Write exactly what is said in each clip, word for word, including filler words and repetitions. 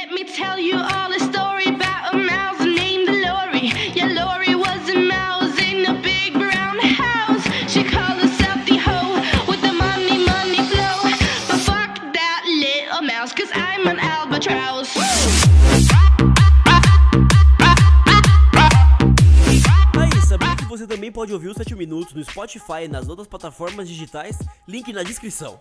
Let me tell you all a story about a mouse named Lori. Yeah, Lori was a mouse in a big brown house. She called herself the hoe with the money, money flow. But fuck that little mouse, cause I'm an albatross. Aí, sabia que você também pode ouvir os sete minutos no Spotify e nas outras plataformas digitais? Link na descrição.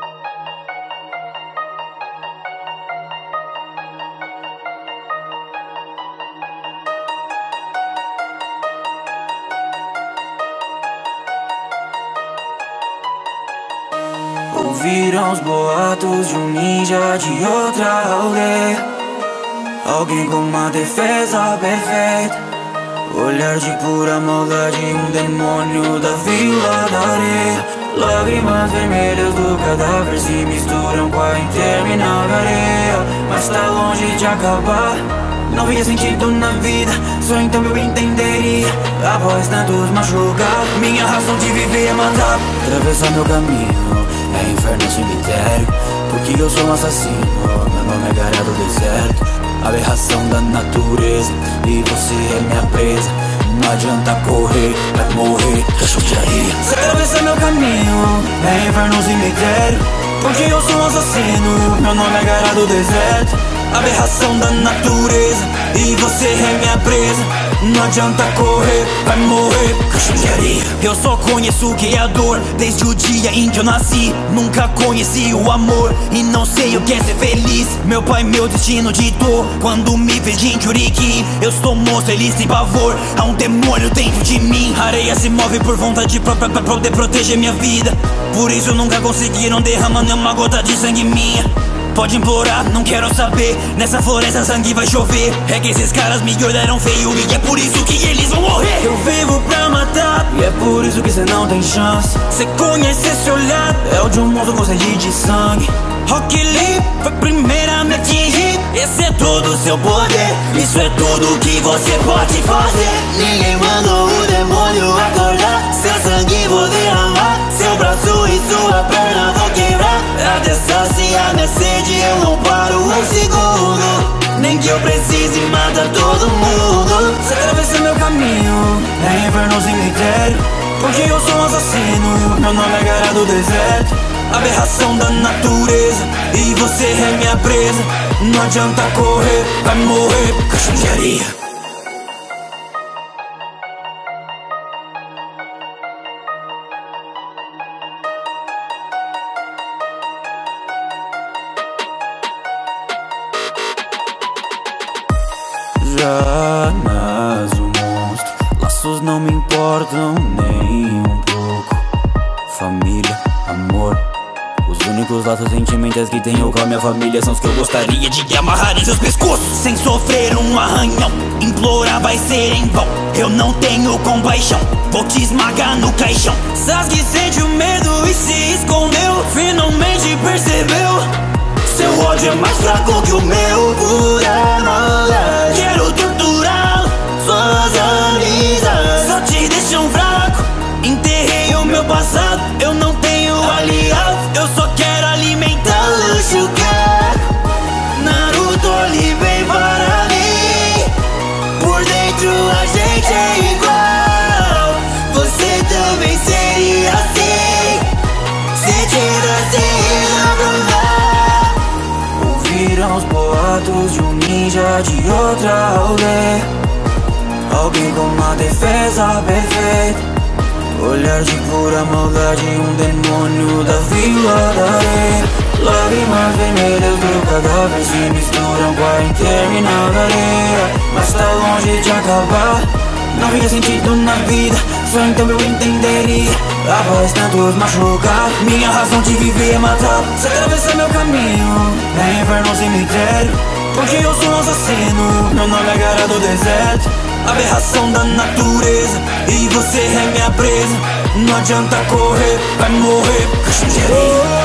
Ouviram os boatos de um ninja de outra aldeia, alguém com uma defesa perfeita, olhar de pura maldade, um demônio da Vila da Areia. Lágrimas vermelhas do cadáver se misturam com a interminável areia, mas tá longe de acabar. Não via sentido na vida, só então eu entenderia. Após tantos machucar, minha razão de viver é matar. Atravessar meu caminho é inferno, cemitério, porque eu sou um assassino, meu nome é Garra do Deserto. Aberração da natureza, e você é minha presa. Não adianta correr, vai morrer, cachorro de areia. Se atravessar meu caminho é inferno, cemitério, porque eu sou um assassino, meu nome é Garra do Deserto. Aberração da natureza, e você é minha presa. Não adianta correr, vai morrer, cachorro de areia. Eu só conheço o que é a dor, desde o dia em que eu nasci. Nunca conheci o amor, e não sei o que é ser feliz. Meu pai, meu destino ditou, quando me fez de Inchuriki. Eu sou monstro, ele sem pavor, há um demônio dentro de mim. A areia se move por vontade própria pra poder proteger minha vida. Por isso nunca conseguiram derramar nenhuma gota de sangue minha. Pode implorar, não quero saber, nessa floresta sangue vai chover. É que esses caras me olharam feio, e é por isso que eles vão morrer. Eu vivo pra matar, e é por isso que cê não tem chance. Cê conhece esse olhar, é o de um monstro com sede de sangue. Rock Lee foi primeiro a me atingir, esse é todo o seu poder, isso é tudo que você pode fazer. Ninguém mandou o demônio acordar, seu sangue vou derramar, seu braço e sua perna vou quebrar. A distância, a minha sede, eu não paro um segundo, nem que eu precise matar todo mundo. Se atravessa meu caminho é inferno, cemitério, porque eu sou um assassino, meu nome é Garra do Deserto. Aberração da natureza, e você é minha presa. Não adianta correr, vai morrer, cachorro de areia. Já nasce o monstro, laços não me importam nem um pouco. Família, amor, os únicos laços sentimentais que tenho com a minha família são os que eu gostaria de amarrar em seus pescoços. Sem sofrer um arranhão, implorar vai ser em vão. Eu não tenho compaixão, vou te esmagar no caixão. Sasuke sente o medo e se escondeu, finalmente percebeu, seu ódio é mais fraco que o meu. Pura maldade, quero torturá-lo, suas amizades só te deixam fraco. Enterrei o meu passado, eu não tenho aliado, eu só quero alimentar o Shuka. Naruto, olhe bem para mim, por dentro a gente é igual. Você também seria assim, se tivesse provar. Ouviram os boatos de um ninja de outra aldeia, alguém com uma defesa perfeita, olhar de pura maldade, um demônio da Vila da Areia. Lágrimas vermelhas do cadáver se misturam com a interminável areia, mas tá longe de acabar. Não via sentido na vida, só então eu entenderia. Após tantos machucar, minha razão de viver é matar. Se atravessa meu caminho é inferno, cemitério, porque eu sou um assassino, meu nome é Garra do Deserto. Aberração da natureza, e você é minha presa. Não adianta correr, vai morrer, cachorro de areia.